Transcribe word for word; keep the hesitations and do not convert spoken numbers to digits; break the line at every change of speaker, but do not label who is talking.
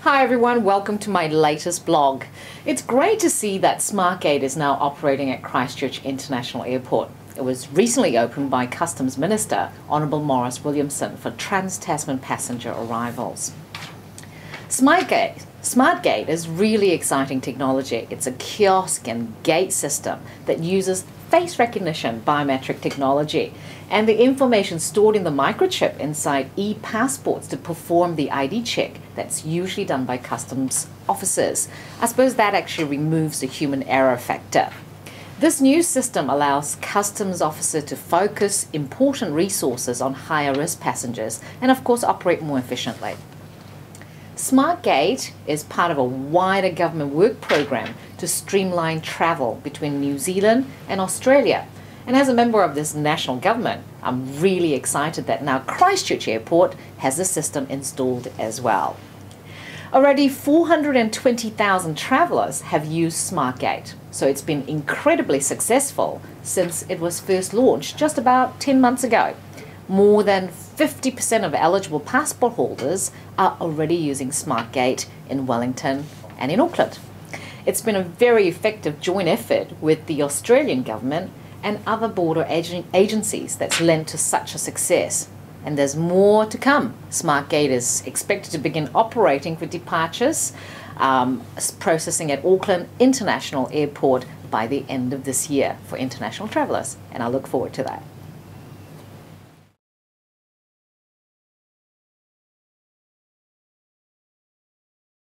Hi everyone, welcome to my latest blog. It's great to see that Smartgate is now operating at Christchurch International Airport. It was recently opened by Customs Minister Honourable Maurice Williamson for trans-Tasman passenger arrivals. Smartgate, Smartgate is really exciting technology. It's a kiosk and gate system that uses face recognition biometric technology and the information stored in the microchip inside e-passports to perform the I D check that's usually done by customs officers. I suppose that actually removes the human error factor. This new system allows customs officers to focus important resources on higher risk passengers and of course operate more efficiently. Smartgate is part of a wider government work program to streamline travel between New Zealand and Australia. And as a member of this national government, I'm really excited that now Christchurch Airport has the system installed as well. Already four hundred twenty thousand travellers have used Smartgate, so it's been incredibly successful since it was first launched just about ten months ago. More than fifty percent of eligible passport holders are already using Smartgate in Wellington and in Auckland. It's been a very effective joint effort with the Australian government and other border ag agencies that's lent to such a success. And there's more to come. Smartgate is expected to begin operating for departures, um, processing at Auckland International Airport by the end of this year for international travellers. And I look forward to that.